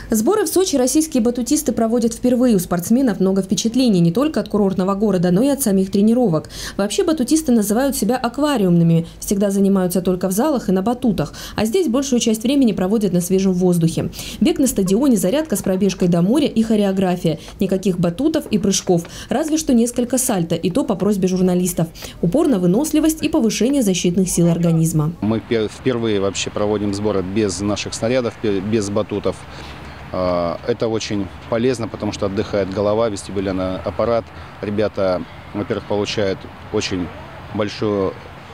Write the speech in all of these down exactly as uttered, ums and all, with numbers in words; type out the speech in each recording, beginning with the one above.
Сборы в Сочи российские батутисты проводят впервые. У спортсменов много впечатлений не только от курортного города, но и от самих тренировок. Вообще батутисты называют себя аквариумными. Всегда занимаются только в залах и на батутах. А здесь большую часть времени проводят на свежем воздухе. Бег на стадионе, зарядка с пробежкой до моря и хореография. Никаких батутов и прыжков. Разве что несколько сальто, и то по просьбе журналистов. Упор на выносливость и повышение защитных сил организма. Мы впервые вообще проводим сборы без наших снарядов, без батутов. Это очень полезно, потому что отдыхает голова, вестибулярный аппарат. Ребята, во-первых, получают очень большую,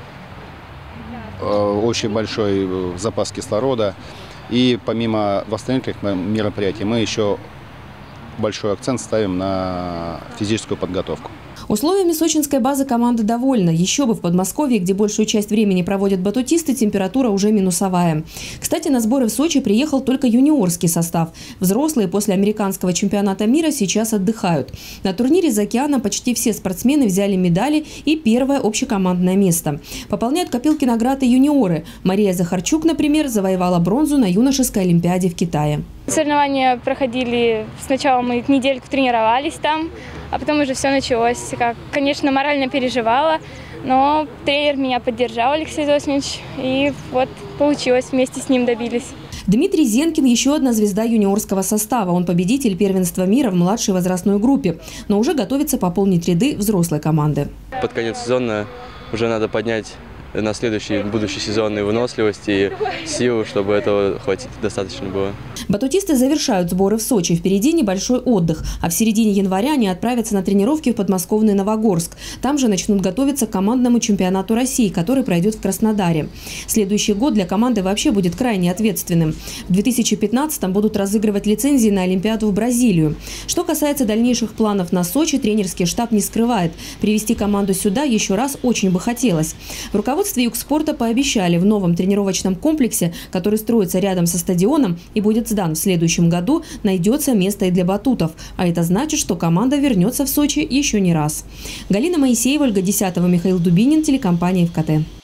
очень большой запас кислорода. И помимо восстановительных мероприятий мы еще большой акцент ставим на физическую подготовку. Условиями сочинской базы команда довольна. Еще бы в Подмосковье, где большую часть времени проводят батутисты, температура уже минусовая. Кстати, на сборы в Сочи приехал только юниорский состав. Взрослые после американского чемпионата мира сейчас отдыхают. На турнире за океаном почти все спортсмены взяли медали и первое общекомандное место. Пополняют копилки наград и юниоры. Мария Захарчук, например, завоевала бронзу на юношеской олимпиаде в Китае. Соревнования проходили, сначала мы недельку тренировались там, а потом уже все началось. Как, конечно, морально переживала, но тренер меня поддержал, Алексей Зосимович, и вот получилось, вместе с ним добились. Дмитрий Зенкин – еще одна звезда юниорского состава. Он победитель первенства мира в младшей возрастной группе, но уже готовится пополнить ряды взрослой команды. Под конец сезона уже надо поднять на следующий, будущий сезон и выносливость, и силу, чтобы этого хватить достаточно было. Батутисты завершают сборы в Сочи. Впереди небольшой отдых. А в середине января они отправятся на тренировки в подмосковный Новогорск. Там же начнут готовиться к командному чемпионату России, который пройдет в Краснодаре. Следующий год для команды вообще будет крайне ответственным. В две тысячи пятнадцатом будут разыгрывать лицензии на Олимпиаду в Бразилию. Что касается дальнейших планов на Сочи, тренерский штаб не скрывает. Привести команду сюда еще раз очень бы хотелось. В руководстве Югспорта пообещали, в новом тренировочном комплексе, который строится рядом со стадионом и будет сдан в следующем году, найдется место и для батутов. А это значит, что команда вернется в Сочи еще не раз. Галина Моисеева, Ольга Десятова, Михаил Дубинин, телекомпания ФКТ.